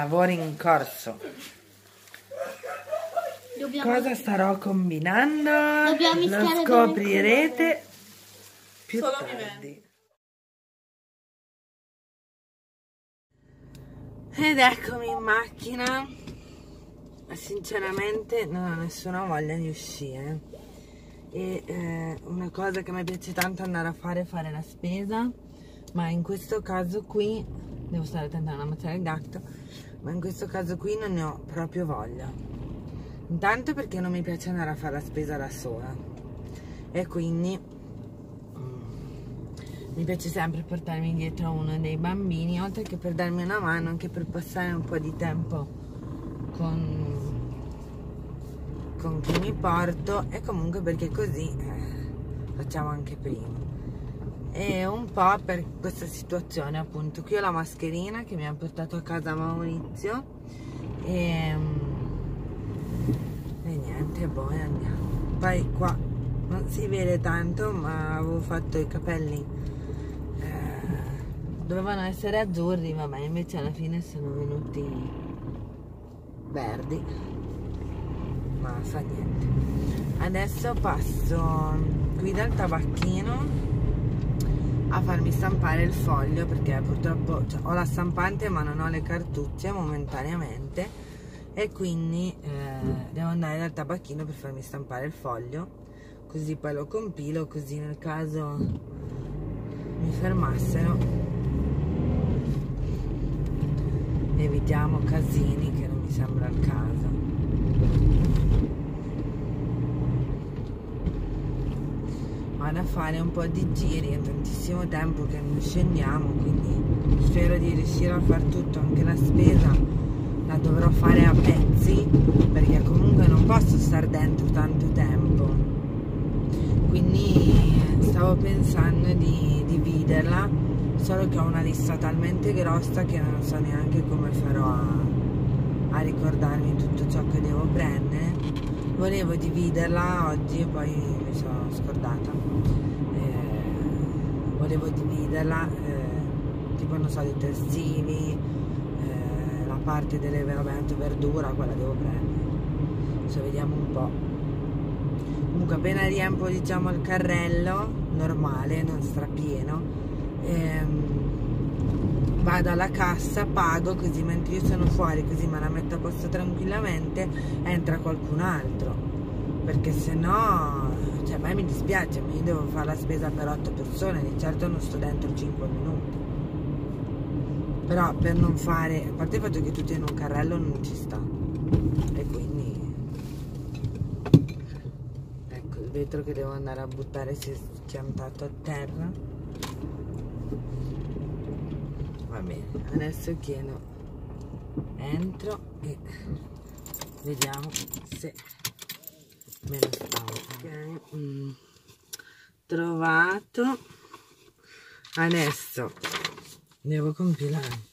lavori in corso. Cosa starò combinando? Lo scoprirete più tardi. Ed eccomi in macchina. Sinceramente non ho nessuna voglia di uscire. E una cosa che mi piace tanto andare a fare è fare la spesa, ma in questo caso qui devo stare attenta a non ammazzare il gatto, ma in questo caso qui non ne ho proprio voglia. Intanto perché non mi piace andare a fare la spesa da sola e quindi mi piace sempre portarmi dietro uno dei bambini, oltre che per darmi una mano, anche per passare un po' di tempo con chi mi porto, e comunque perché così facciamo anche prima. E un po' per questa situazione, appunto. Qui ho la mascherina che mi ha portato a casa Maurizio e niente, boh, andiamo. Poi qua non si vede tanto, ma avevo fatto i capelli, dovevano essere azzurri, vabbè, invece alla fine sono venuti verdi, ma fa niente. Adesso passo qui dal tabacchino a farmi stampare il foglio, perché purtroppo ho la stampante ma non ho le cartucce momentaneamente, e quindi devo andare dal tabacchino per farmi stampare il foglio, così poi lo compilo, così nel caso mi fermassero evitiamo casini che non mi sembra il caso. Vado a fare un po' di giri, è tantissimo tempo che non scendiamo, quindi spero di riuscire a far tutto, anche la spesa la dovrò fare a pezzi, perché comunque non posso stare dentro tanto tempo, quindi stavo pensando di dividerla, solo che ho una lista talmente grossa che non so neanche come farò a ricordarmi tutto ciò che devo prendere. Volevo dividerla oggi e poi mi sono scordata. Volevo dividerla tipo, non so, dei terzini, la parte delle veramente verdura, quella devo prendere. Adesso vediamo un po'. Comunque appena riempo, diciamo, il carrello normale, non strapieno, vado alla cassa, pago, così mentre io sono fuori, così me la metto a posto tranquillamente, entra qualcun altro, perché se no, cioè, a me mi dispiace, io devo fare la spesa per 8 persone, di certo non sto dentro 5 minuti, però per non fare, a parte il fatto che tutti in un carrello non ci sta, e quindi ecco il vetro che devo andare a buttare si è schiantato a terra. Va bene, adesso chiedo, entro e vediamo se me lo stavo. Ok, trovato. Adesso devo compilare.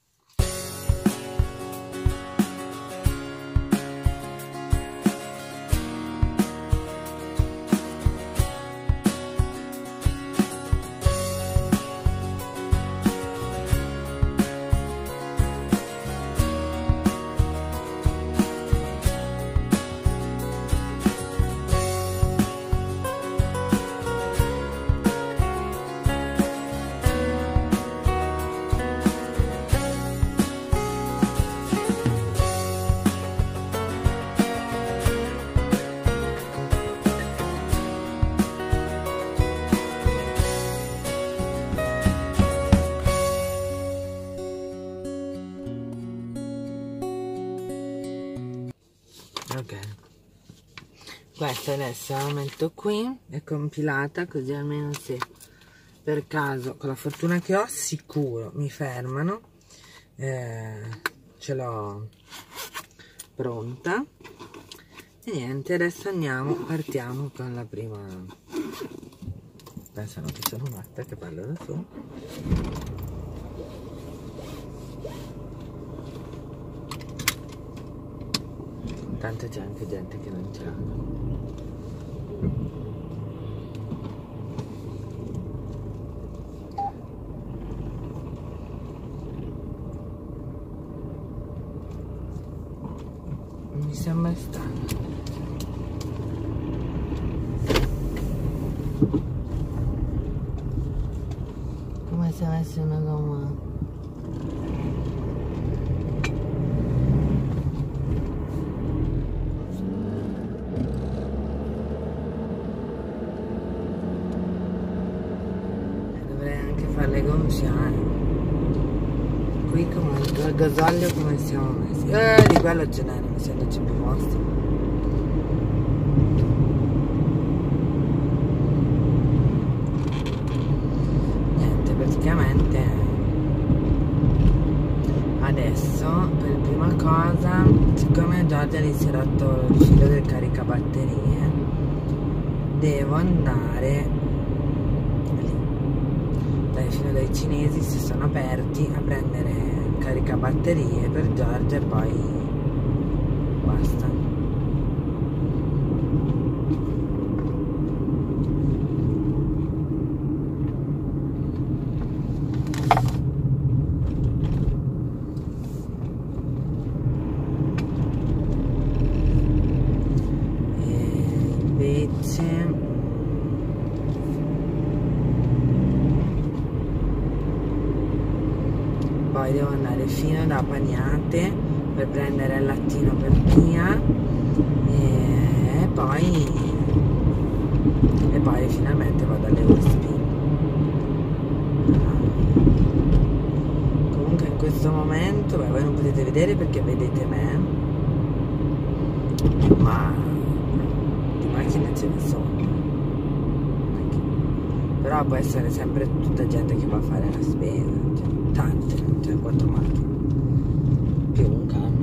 Ok, questa adesso la metto qui, è compilata, così almeno se per caso, con la fortuna che ho, sicuro mi fermano, ce l'ho pronta. E niente, adesso partiamo con la prima. Pensano che sono matta, che parlo da sola. Tanto c'è anche gente che non ce l'ha. dove sta? Come se avessi una gomma. Dovrei anche farle gonfiare. Qui comunque il gasolio come siamo messi? Di quello ce n'è, non mi sento c'è più posto. Niente, praticamente adesso per prima cosa, siccome Giorgia gli si è rotto il filo del caricabatterie, devo andare lì. Dai, fino dai cinesi si sono aperti a prendere il caricabatterie per Giorgia e poi basta. Poi devo andare fino da Paniate per prendere il lattino per Pia e poi finalmente vado alle USP. Comunque in questo momento, beh, voi non potete vedere perché vedete me, ma di macchine ce ne sono. Però può essere sempre tutta gente che va a fare la spesa, cioè, tante, cioè 4 macchine più un camion.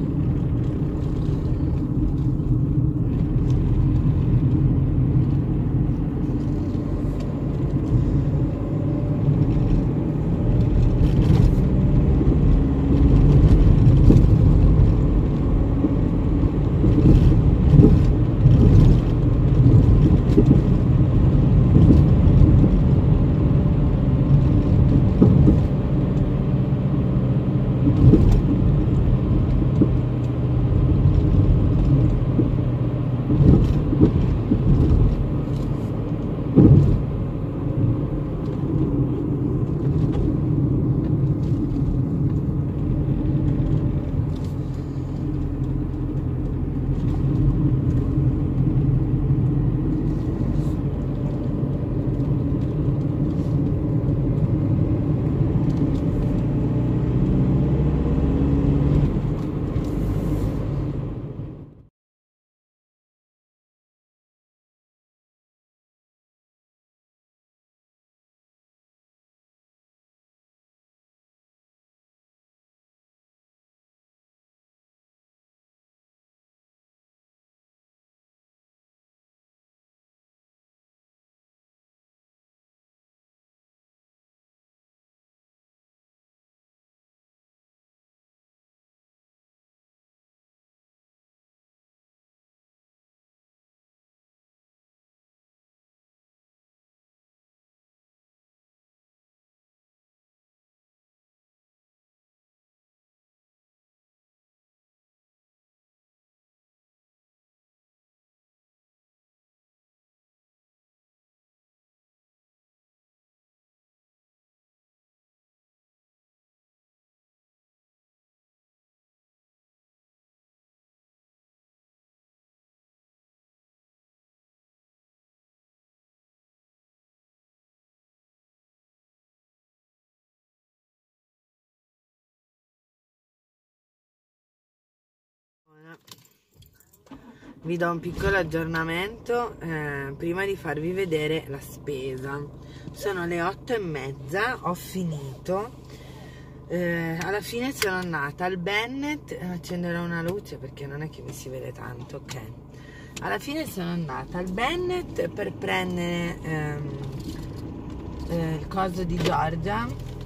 Vi do un piccolo aggiornamento prima di farvi vedere la spesa. Sono le 8:30, ho finito. Alla fine sono andata al Bennett, accenderò una luce perché non è che mi si vede tanto, ok. Alla fine sono andata al Bennett per prendere il coso di Giorgia,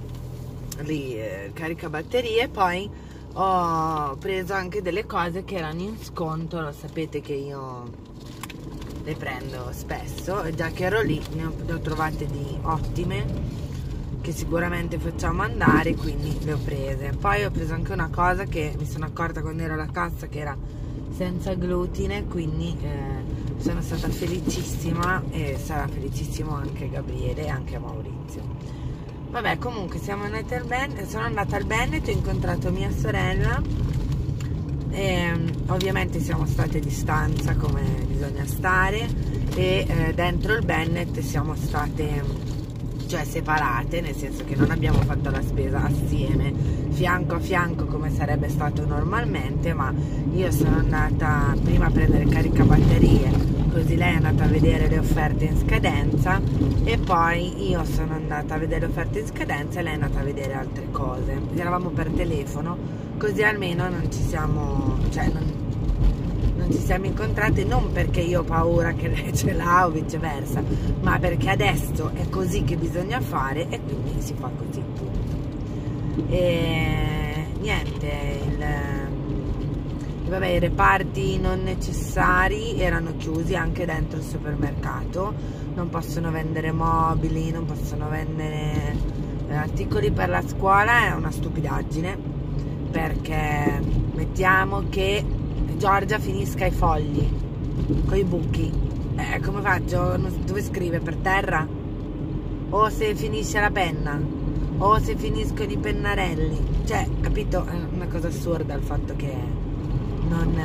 lì il caricabatterie, poi ho preso anche delle cose che erano in sconto, lo sapete che io le prendo spesso, e già che ero lì ne ho trovate di ottime che sicuramente facciamo andare, quindi le ho prese. Poi ho preso anche una cosa che mi sono accorta quando ero alla cassa che era senza glutine, quindi sono stata felicissima e sarà felicissimo anche Gabriele e anche Maurizio. Vabbè, comunque sono andata al Bennet, ho incontrato mia sorella e ovviamente siamo state a distanza come bisogna stare, e dentro il Bennet siamo state separate, nel senso che non abbiamo fatto la spesa assieme fianco a fianco come sarebbe stato normalmente, ma io sono andata prima a prendere caricabatterie, così lei è andata a vedere le offerte in scadenza, e poi io sono andata a vedere le offerte in scadenza e lei è andata a vedere altre cose. Eravamo per telefono, così almeno non ci siamo non ci siamo incontrate, non perché io ho paura che lei ce l'ha o viceversa, ma perché adesso è così che bisogna fare e quindi si fa così, punto. E niente, vabbè, i reparti non necessari erano chiusi anche dentro il supermercato, non possono vendere mobili, non possono vendere articoli per la scuola, è una stupidaggine, perché mettiamo che Giorgia finisca i fogli con i buchi, come faccio? Dove scrive? Per terra? O se finisce la penna? O se finiscono i pennarelli? Cioè, capito? È una cosa assurda il fatto che non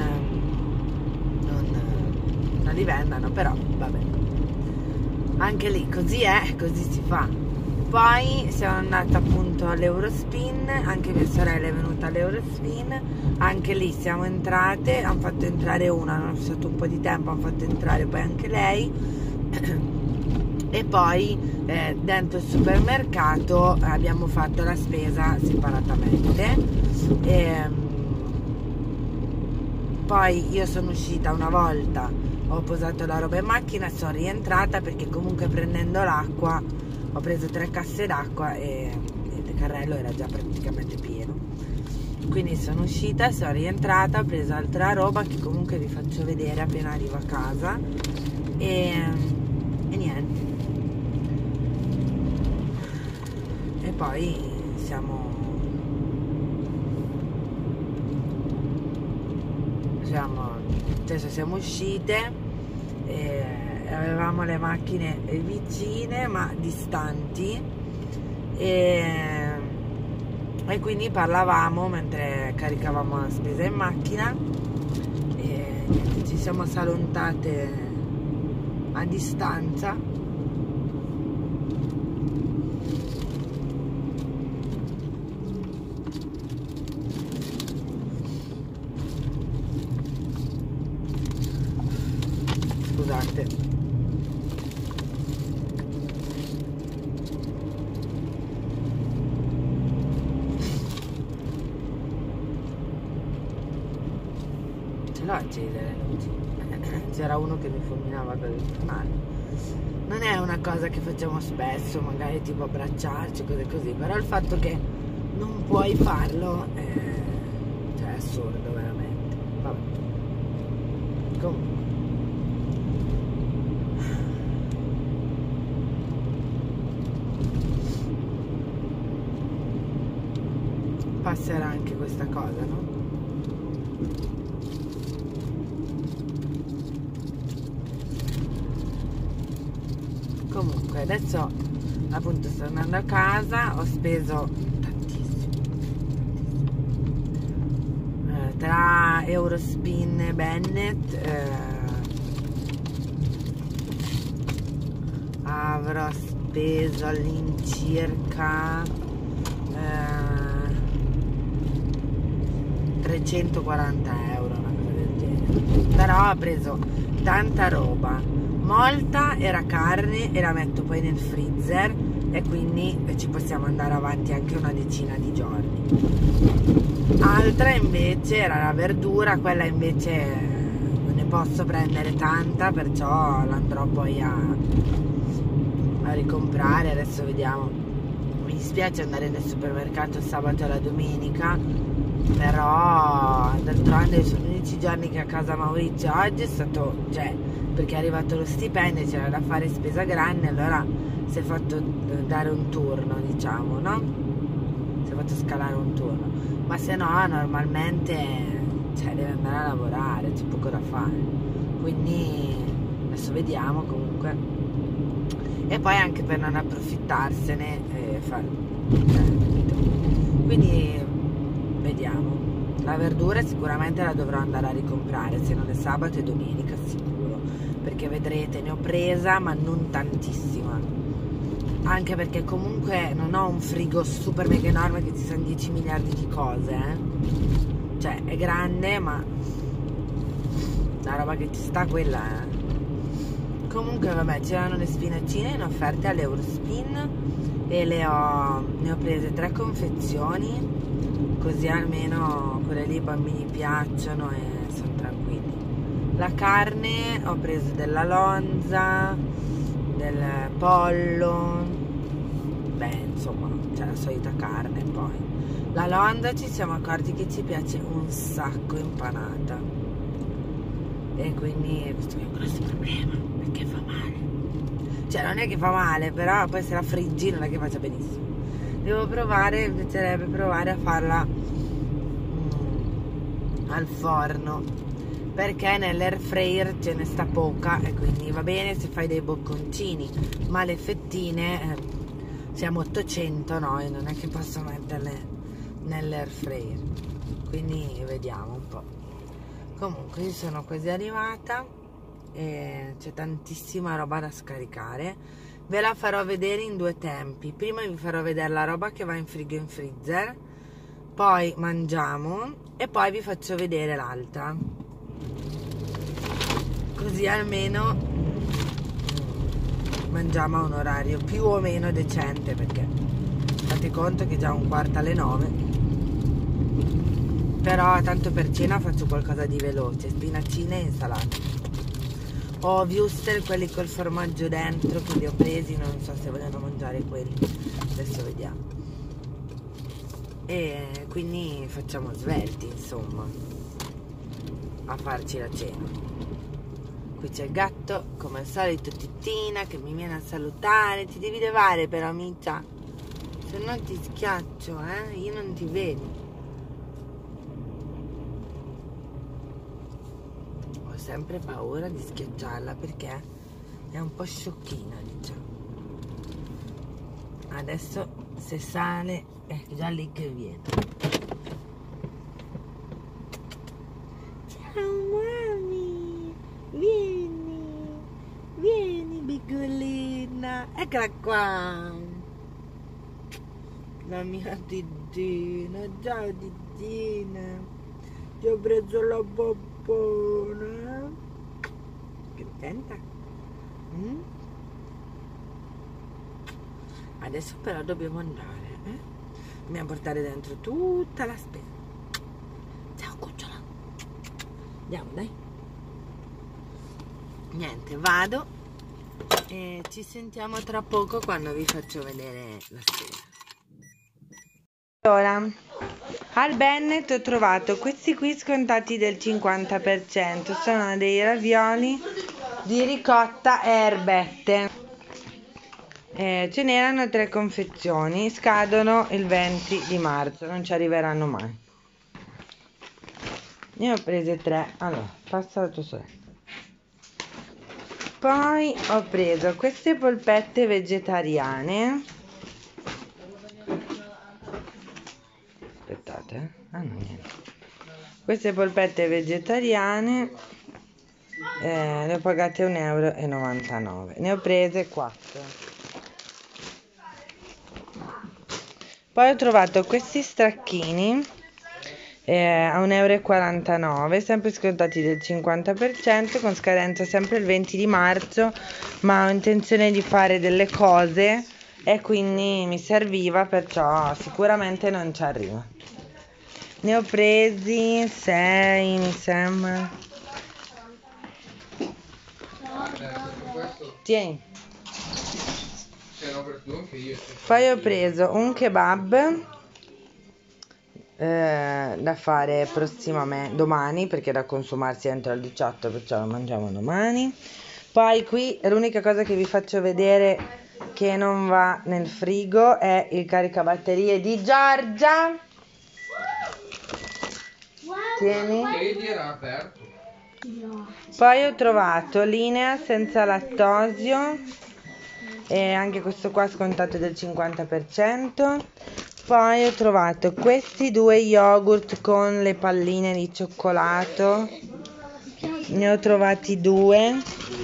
li vendano, però vabbè, anche lì così è, così si fa. Poi siamo andate appunto all'Eurospin, anche mia sorella è venuta all'Eurospin, anche lì siamo entrate, hanno fatto entrare una, hanno passato un po' di tempo, hanno fatto entrare poi anche lei, e poi dentro il supermercato abbiamo fatto la spesa separatamente, poi io sono uscita una volta, ho posato la roba in macchina, sono rientrata perché comunque prendendo l'acqua ho preso 3 casse d'acqua e il carrello era già praticamente pieno, quindi sono uscita, sono rientrata, ho preso altra roba che comunque vi faccio vedere appena arrivo a casa, e niente, e poi siamo uscite e avevamo le macchine vicine ma distanti, e quindi parlavamo mentre caricavamo la spesa in macchina, e niente, ci siamo salutate a distanza. Scusate. No, accese le luci. C'era uno che mi fulminava per il canale. Non è una cosa che facciamo spesso, magari tipo abbracciarci, cose così, però il fatto che non puoi farlo è assurdo veramente. Vabbè. Comunque passerà anche questa cosa, no? Comunque adesso appunto sto andando a casa, ho speso tantissimo, tra Eurospin e Bennet avrò speso all'incirca 340 euro, una cosa del genere, però ho preso tanta roba. Molta era carne e la metto poi nel freezer, e quindi ci possiamo andare avanti anche una decina di giorni. Altra invece era la verdura, quella invece non ne posso prendere tanta, perciò l'andrò poi a ricomprare. Adesso vediamo, mi dispiace andare nel supermercato il sabato e la domenica, però d'altronde sono gli unici giorni che a casa Maurizio oggi è stato, perché è arrivato lo stipendio, c'era da fare spesa grande, allora si è fatto dare un turno, diciamo, no? Si è fatto scalare un turno, ma se no normalmente cioè deve andare a lavorare, c'è poco da fare, quindi adesso vediamo comunque. E poi anche per non approfittarsene quindi vediamo. La verdura sicuramente la dovrò andare a ricomprare, se non è sabato e domenica sicuro, perché vedrete ne ho presa ma non tantissima, anche perché comunque non ho un frigo super mega enorme che ci sono 10 miliardi di cose, cioè è grande ma la roba che ci sta quella Comunque vabbè, c'erano le spinaccine in offerta all'Eurospin e ne ho prese 3 confezioni, così almeno quelle lì ai bambini piacciono e sono tranquilli. La carne ho preso della lonza, del pollo, beh insomma c'è la solita carne. Poi la lonza ci siamo accorti che ci piace un sacco impanata e quindi questo è un grosso problema perché fa male, cioè non è che fa male, però poi se la friggi non è che faccia benissimo. Devo provare, mi piacerebbe provare a farla al forno, perché nell'air fryer ce ne sta poca e quindi va bene se fai dei bocconcini, ma le fettine siamo 800 noi, non è che posso metterle nell'air fryer, quindi vediamo un po'. Comunque io sono quasi arrivata e c'è tantissima roba da scaricare, ve la farò vedere in 2 tempi. Prima vi farò vedere la roba che va in frigo e in freezer, poi mangiamo e poi vi faccio vedere l'altra, così almeno mangiamo a un orario più o meno decente, perché fate conto che è già 8:45, però tanto per cena faccio qualcosa di veloce, spinaccine e insalata. Ho wurstel, quelli col formaggio dentro che li ho presi, non so se vogliono mangiare quelli, adesso vediamo. E quindi facciamo svelti insomma a farci la cena. Qui c'è il gatto come al solito, Titina, che mi viene a salutare. Ti devi levare però, amica, se no ti schiaccio, io non ti vedo. Ho sempre paura di schiacciarla perché è un po' sciocchina, diciamo. Adesso se sale è già lì che viene. Ciao mami, vieni piccolina, eccola qua, la mia Titina. Ciao Titina, ti ho preso la poppona, che contenta? Adesso però dobbiamo andare, dobbiamo portare dentro tutta la spesa. Ciao cucciola, andiamo dai. Niente, vado e ci sentiamo tra poco quando vi faccio vedere la spesa. Allora, al Bennet ho trovato questi qui scontati del 50%, sono dei ravioli di ricotta e erbette. Ce n'erano 3 confezioni, scadono il 20 di marzo, non ci arriveranno mai. Ne ho prese 3, allora, passa la tua sorella. Poi ho preso queste polpette vegetariane. Aspettate, ah no, niente. Queste polpette vegetariane le ho pagate 1,99 euro. Ne ho prese 4. Poi ho trovato questi stracchini a 1,49 euro, sempre scontati del 50%, con scadenza sempre il 20 di marzo, ma ho intenzione di fare delle cose e quindi mi serviva, perciò sicuramente non ci arriva. Ne ho presi 6, mi sembra. Tieni. Poi ho preso un kebab da fare prossimamente, domani, perché da consumarsi entro il 18, perciò lo mangiamo domani. Poi qui l'unica cosa che vi faccio vedere che non va nel frigo è il caricabatterie di Giorgia. Tieni. Vedi, era aperto. Poi ho trovato linea senza lattosio e anche questo qua scontato del 50%. Poi ho trovato questi due yogurt con le palline di cioccolato, ne ho trovati due.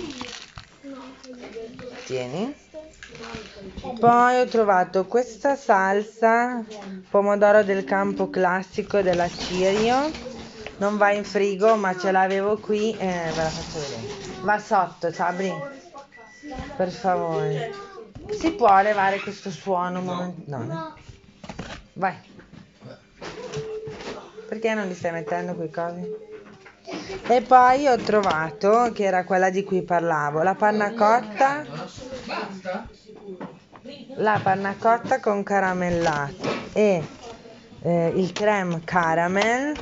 Tieni. Poi ho trovato questa salsa pomodoro del campo classico della Cirio, non va in frigo ma ce l'avevo qui e ve la faccio vedere. Va sotto, Sabri, per favore. Si può levare questo suono no. Vai. Perché non li stai mettendo quei cosi? E poi ho trovato, che era quella di cui parlavo, la panna cotta. La panna cotta con caramellato e il creme caramel,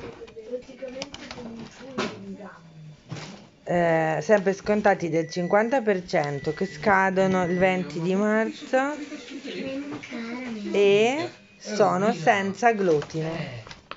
sempre scontati del 50%, che scadono il 20 di marzo e sono senza glutine.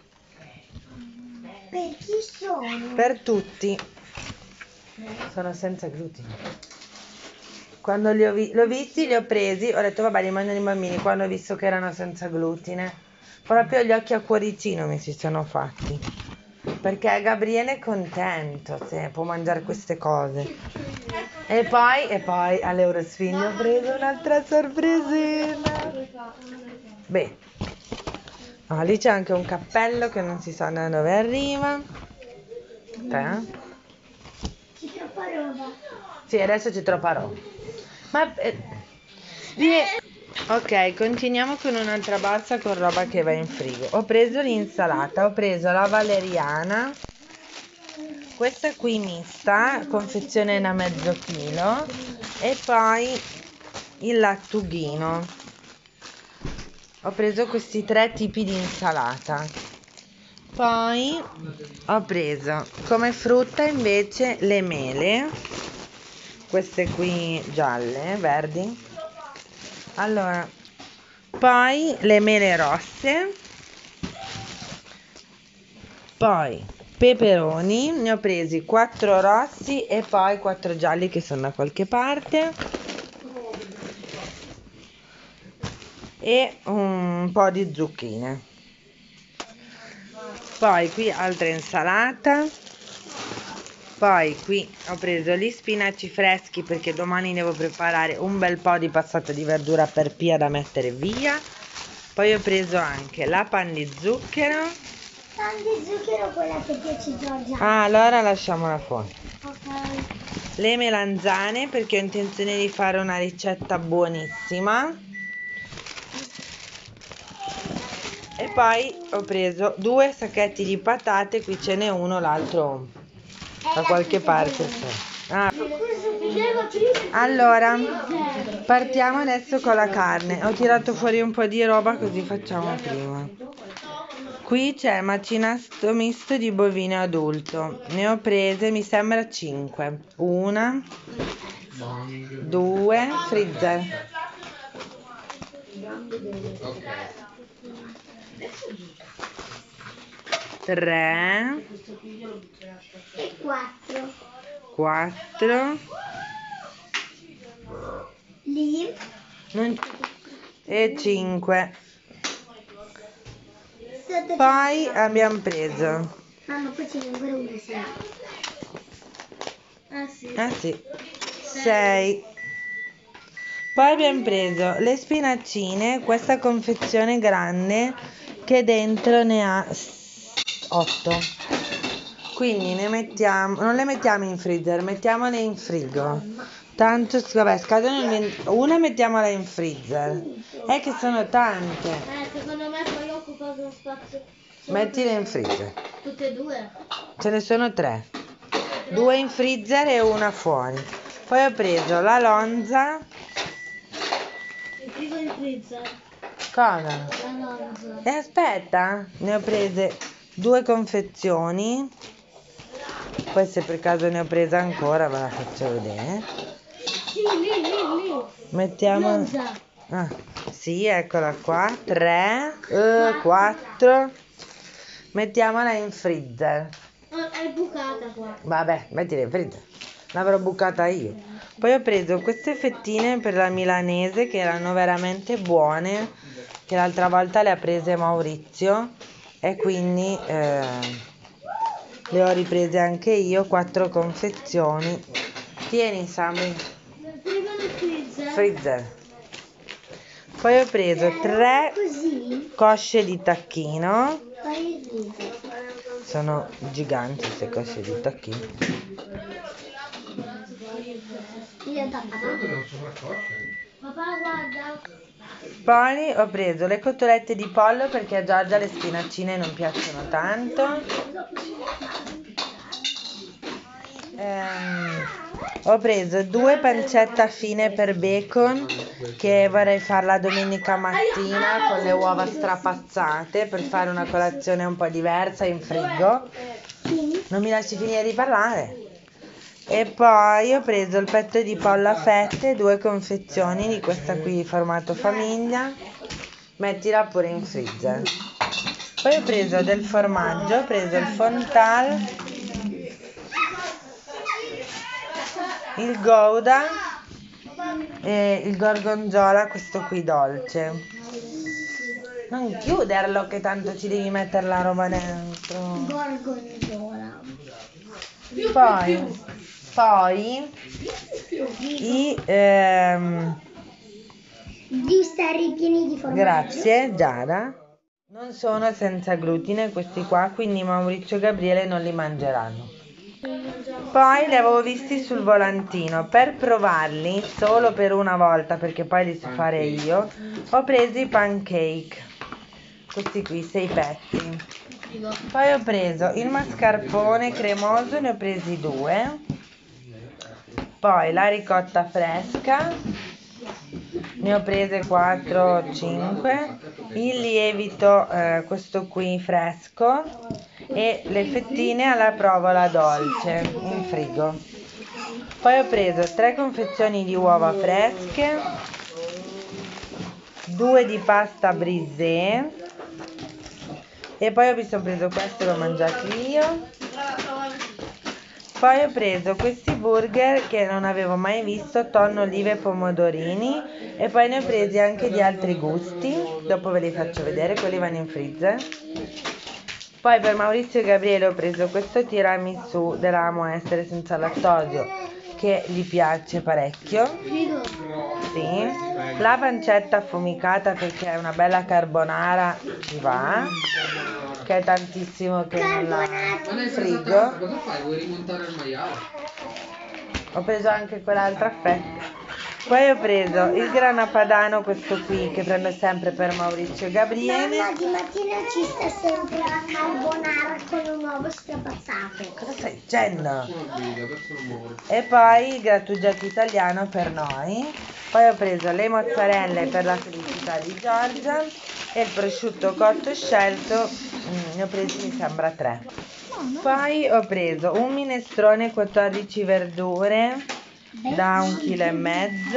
Per chi sono? Per tutti. Sono senza glutine. Quando li ho visti, li ho presi, ho detto vabbè, li mangiano i bambini. Quando ho visto che erano senza glutine, proprio gli occhi a cuoricino mi si sono fatti. Perché Gabriele è contento se può mangiare queste cose. E poi all'Eurospin ho preso un'altra sorpresina. Beh, lì c'è anche un cappello che non si sa da dove arriva. C'è troppa roba. Sì, adesso c'è troppa roba. Ok, continuiamo con un'altra borsa con roba che va in frigo. Ho preso l'insalata, ho preso la valeriana, questa qui mista, confezione da mezzo chilo, e poi il lattughino. Ho preso questi 3 tipi di insalata. Poi ho preso come frutta invece le mele, queste qui gialle, verdi. Allora, poi le mele rosse, poi peperoni, ne ho presi 4 rossi e poi 4 gialli che sono da qualche parte, e un po' di zucchine. Poi qui altra insalata. Poi qui ho preso gli spinaci freschi perché domani devo preparare un bel po' di passata di verdura per Pia da mettere via. Poi ho preso anche la panna di zucchero. Panna di zucchero, quella che piace Giorgia. Allora lasciamola fuori. Ok. Le melanzane perché ho intenzione di fare una ricetta buonissima. E poi ho preso 2 sacchetti di patate, qui ce n'è uno, l'altro da qualche parte. Allora, partiamo adesso con la carne. Ho tirato fuori un po' di roba così facciamo prima. Qui c'è macinato misto di bovino adulto. Ne ho prese, mi sembra 5. 1, 2, freezer. 3 E 4. 4 Lì. E 5. Sotto Poi abbiamo preso mamma, poi ce n'è ancora una, sì. Ah sì. sì, 6. Poi abbiamo preso le spinaccine, questa confezione grande che dentro ne ha 8. Quindi ne mettiamo, non le mettiamo in freezer, mettiamole in frigo. Tanto, vabbè, scadono il 20. Una mettiamola in freezer. È che sono tante. Secondo me poi occupa uno spazio. Mettile in freezer. Tutte e due? Ce ne sono 3. 2 in freezer e una fuori. Poi ho preso la lonza. Il frigo in freezer. Cosa? La lonza. E aspetta, ne ho prese 2 confezioni. Poi se per caso ne ho presa ancora ve la faccio vedere. Sì, lì. Mettiamo. Lonza. Sì, eccola qua. 3, 4. Mettiamola in freezer. È bucata qua. Vabbè, mettila in freezer. L'avrò bucata io. Poi ho preso queste fettine per la milanese che erano veramente buone, che l'altra volta le ha prese Maurizio e quindi le ho riprese anche io, 4 confezioni. Tieni, Sammy. Prima nel freezer. Freezer. Poi ho preso 3 Così. cosce di tacchino. Fai il freezer. Sono giganti queste cosce di tacchino. Io da papà. Papà, guarda. Poi ho preso le cotolette di pollo perché a Giorgia le spinaccine non piacciono tanto. Ho preso 2 pancette affine per bacon che vorrei farla domenica mattina con le uova strapazzate per fare una colazione un po' diversa in frigo. Non mi lasci finire di parlare. E poi ho preso il petto di pollo a fette, 2 confezioni di questa qui formato famiglia. Mettila pure in freezer. Poi ho preso del formaggio, ho preso il Fontal, il Gouda e il gorgonzola, questo qui dolce. Non chiuderlo che tanto ci devi mettere la roba dentro. Gorgonzola. Poi Gli sterri pieni di formaggio. grazie Giada, non sono senza glutine questi qua, quindi Maurizio e Gabriele non li mangeranno. Poi li avevo visti sul volantino, per provarli solo per una volta perché poi li so fare io, ho preso i pancake, questi qui, 6 pezzi. Poi ho preso il mascarpone cremoso, ne ho presi 2. Poi la ricotta fresca, ne ho prese 4 5. Il lievito, questo qui fresco, e le fettine alla provola dolce in frigo. Poi ho preso 3 confezioni di uova fresche, 2 di pasta brisée. E poi mi sono preso questo, l'ho mangiato io. Poi ho preso questi burger che non avevo mai visto, tonno, olive e pomodorini. E poi ne ho presi anche di altri gusti, dopo ve li faccio vedere, quelli vanno in freezer. Poi per Maurizio e Gabriele ho preso questo tiramisù della Amo Essere senza lattosio che gli piace parecchio. Sì. La pancetta affumicata perché è una bella carbonara, ci va, che è tantissimo che non la frigo. Cosa fai? Vuoi rimontare il maiale? Ho preso anche quell'altra fetta. Poi ho preso il grana padano, questo qui che prendo sempre per Maurizio e Gabriele. Mamma, di mattina ci sta sempre la carbonara con un uovo strapazzato. Cosa stai dicendo? Adesso non muovo. E poi il grattugiato italiano per noi. Poi ho preso le mozzarelle per la felicità di Giorgia e il prosciutto cotto scelto, ne ho presi mi sembra 3. Poi ho preso un minestrone 14 verdure da 1,5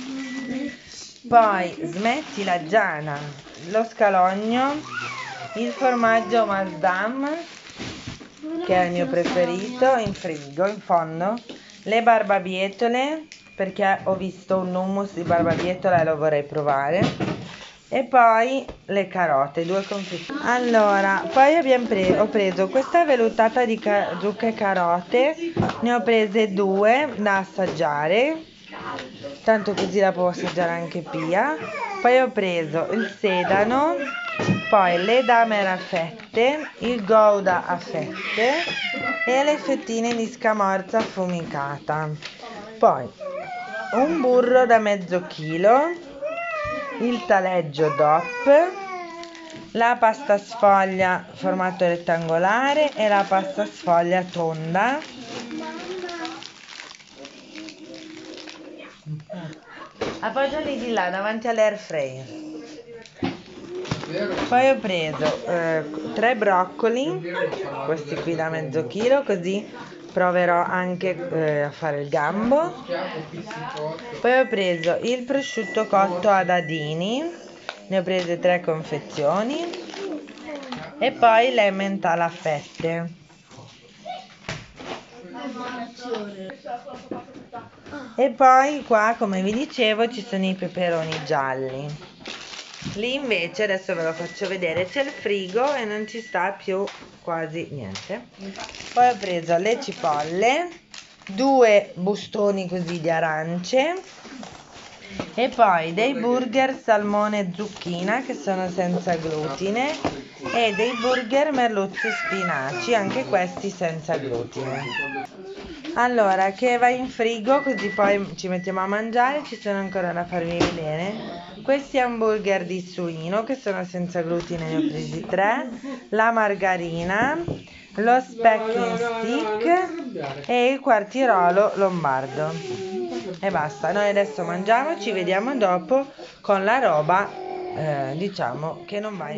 kg. Poi smettila Giana, lo scalogno, il formaggio Masdam che è il mio preferito in frigo in fondo, le barbabietole perché ho visto un hummus di barbabietola e lo vorrei provare, e poi le carote, 2 confezioni. Allora, poi ho preso questa vellutata di zucche e carote, ne ho prese 2 da assaggiare, tanto così la può assaggiare anche Pia. Poi ho preso il sedano, poi le damer a fette, il gouda a fette e le fettine di scamorza affumicata. Poi un burro da mezzo chilo, il taleggio DOP, la pasta sfoglia formato rettangolare e la pasta sfoglia tonda. Appoggiali di là davanti all'air fryer. Poi ho preso 3 broccoli, questi qui da mezzo chilo, così proverò anche a fare il gambo. Poi ho preso il prosciutto cotto a dadini, ne ho prese 3 confezioni. e poi l'emmental a fette. E poi qua, come vi dicevo, ci sono i peperoni gialli. Lì invece, adesso ve lo faccio vedere, c'è il frigo e non ci sta più quasi niente. Poi ho preso le cipolle, 2 bustoni così di arance e poi dei burger salmone e zucchina che sono senza glutine e dei burger merluzzo e spinaci, anche questi senza glutine. Allora, che va in frigo così poi ci mettiamo a mangiare, ci sono ancora da farvi vedere questi hamburger di suino che sono senza glutine, ne ho presi 3, la margarina, lo specchio stick e il quartirolo lombardo e basta. Noi adesso mangiamo, ci vediamo dopo con la roba diciamo che non va in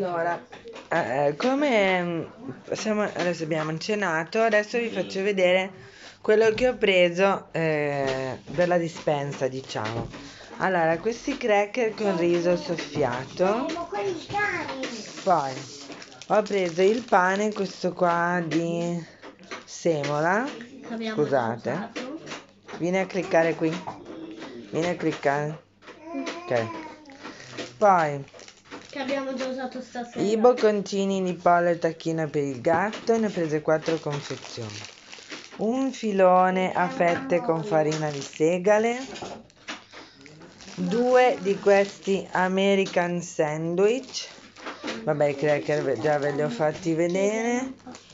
come adesso abbiamo cenato, adesso vi faccio vedere quello che ho preso per la dispensa, diciamo. Allora, questi cracker con riso soffiato, poi ho preso il pane, questo qua di semola, scusate, vieni a cliccare qui, vieni a cliccare, ok, poi Che abbiamo già usato stasera. i bocconcini di pollo e tacchino per il gatto, ne ho prese 4 confezioni, un filone a fette con farina di segale, 2 di questi American sandwich, vabbè, i cracker già ve li ho fatti vedere,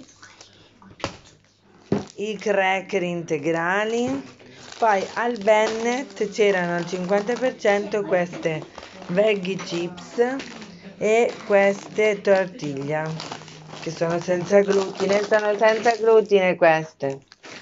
i cracker integrali, poi al Bennett c'erano al 50% queste veggie chips e queste tortiglia che sono senza glutine queste.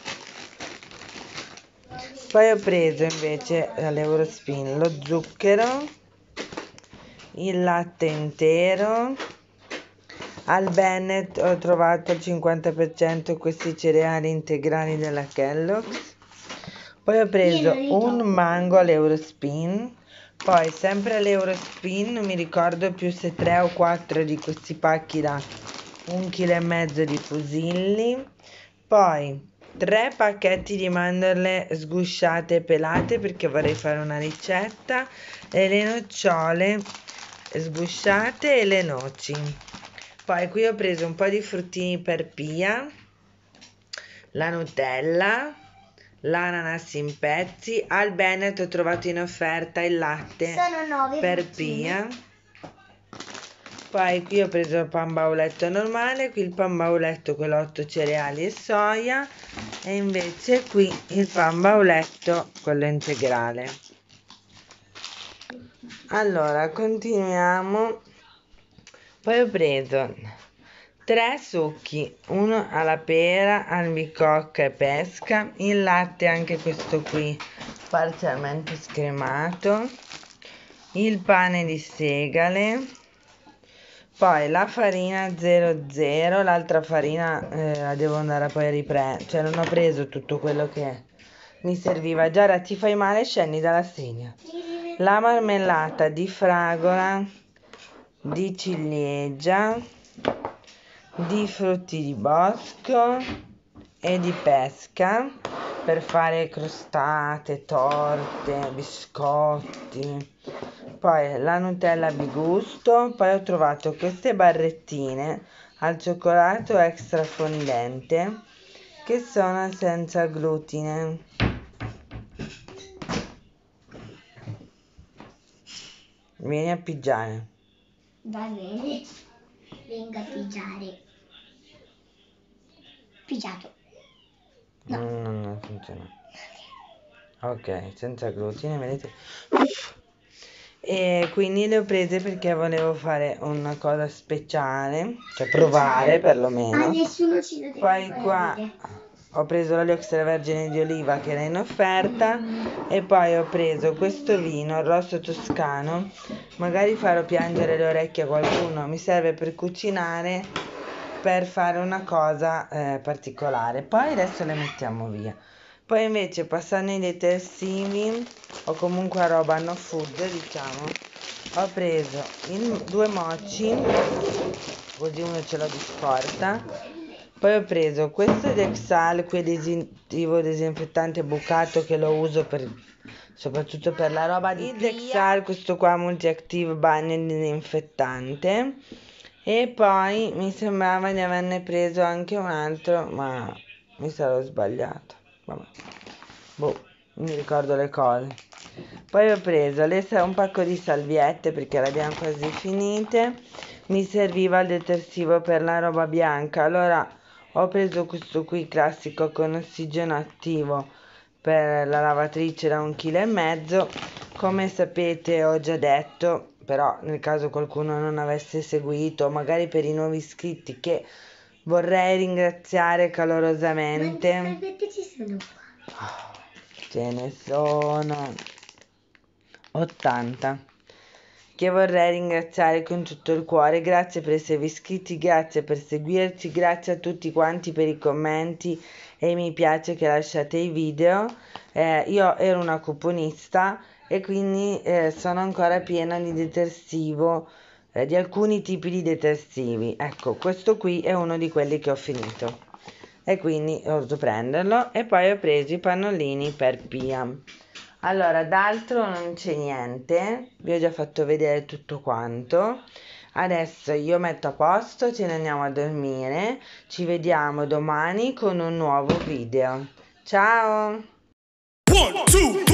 Poi ho preso invece all'Eurospin lo zucchero, il latte intero, al Bennett ho trovato al 50% questi cereali integrali della Kellogg's, poi ho preso un mango all'Eurospin, poi sempre all'Eurospin non mi ricordo più se 3 o 4 di questi pacchi da 1,5 kg di fusilli, poi 3 pacchetti di mandorle sgusciate e pelate perché vorrei fare una ricetta, e le nocciole sgusciate e le noci. Poi qui ho preso un po' di fruttini per Pia, la Nutella, l'ananas in pezzi, al Bennett ho trovato in offerta il latte per Pia. Poi qui ho preso il pan bauletto normale, qui il pan bauletto quello 8 cereali e soia, e invece qui il pan bauletto quello integrale. Allora, continuiamo. Poi ho preso 3 succhi, uno alla pera, albicocca e pesca, il latte anche questo qui parzialmente scremato, il pane di segale, poi la farina 00, l'altra farina la devo andare poi a riprendere, cioè non ho preso tutto quello che mi serviva. Giara, ti fai male, scendi dalla sedia. La marmellata di fragola, di ciliegia, di frutti di bosco e di pesca per fare crostate, torte, biscotti. Poi la Nutella Bigusto, poi ho trovato queste barrettine al cioccolato extra fondente che sono senza glutine. Vieni a pigiare. Va bene. Venga a pigiare. Pigiato. No. Non funziona. Ok, senza glutine, vedete? E quindi le ho prese perché volevo fare una cosa speciale, cioè provare perlomeno. Nessuno ci deve Poi qua ho preso l'olio extravergine di oliva che era in offerta e poi ho preso questo vino, il rosso toscano, magari farò piangere le orecchie a qualcuno, mi serve per cucinare, per fare una cosa particolare. Poi adesso le mettiamo via. Poi invece passando ai detersivi o comunque a roba no food, diciamo, ho preso due mochi, così uno ce l'ho di scorta. Poi ho preso questo Dexal, qui adesivo disinfettante bucato, che lo uso soprattutto per la roba di Dexal, questo qua multi-active bagno disinfettante. E poi mi sembrava di averne preso anche un altro, ma mi sarò sbagliato. Vabbè. Boh, mi ricordo le cose. Poi ho preso un pacco di salviette perché le abbiamo quasi finite. Mi serviva il detersivo per la roba bianca, allora ho preso questo qui classico con ossigeno attivo per la lavatrice da 1,5 kg. Come sapete, ho già detto, però nel caso qualcuno non avesse seguito, magari per i nuovi iscritti, che vorrei ringraziare calorosamente. Quante salviette ci sono qua? Ce ne sono 80, che vorrei ringraziare con tutto il cuore. Grazie per esservi iscritti, grazie per seguirci, grazie a tutti quanti per i commenti e i mi piace che lasciate ai video. Io ero una cuponista e quindi sono ancora piena di detersivo, di alcuni tipi di detersivi. Ecco, questo qui è uno di quelli che ho finito e quindi ho dovuto prenderlo. E poi ho preso i pannolini per Pia. Allora, d'altro non c'è niente, vi ho già fatto vedere tutto quanto. Adesso io metto a posto, ce ne andiamo a dormire. Ci vediamo domani con un nuovo video. Ciao! 1, 2